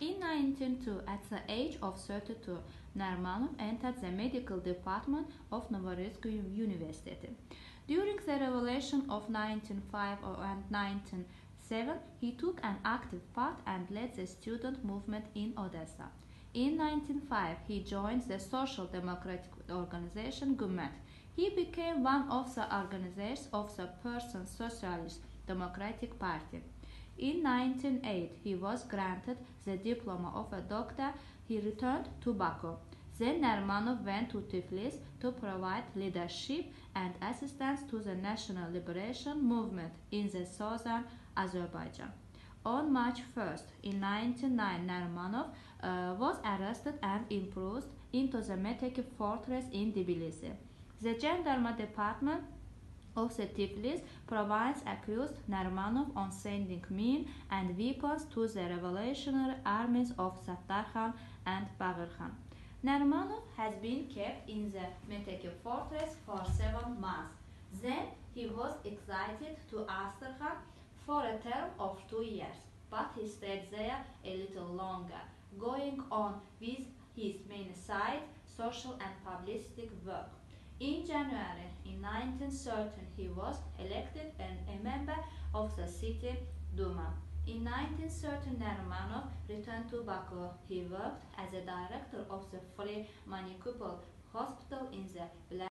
In 1902, at the age of 32, Nermanov entered the medical department of Novorossiysk University. During the revolution of 1905 and 1907, he took an active part and led the student movement in Odessa. In 1905, he joined the Social Democratic organization Gumet. He became one of the organizers of the Persian Socialist Democratic Party. In 1908, he was granted the diploma of a doctor. He returned to Baku. Then Nermanov went to Tiflis to provide leadership and assistance to the national liberation movement in the southern Azerbaijan. On March 1st, in 1909, Nermanov was arrested and imprisoned into the Meteki fortress in Tbilisi. The Gendarme Department of the Tiflis province accused Nermanov on sending men and weapons to the revolutionary armies of Sattar Khan and Bagher Khan. Nermanov has been kept in the Meteki fortress for 7 months. Then he was exiled to Astrakhan for a term of 2 years, but he stayed there a little longer, going on with his main side, social and publicity work. In January in 1913, he was elected a member of the city Duma. In 1913, Nermanov returned to Baku. He worked as a director of the Free Manikupol Hospital in the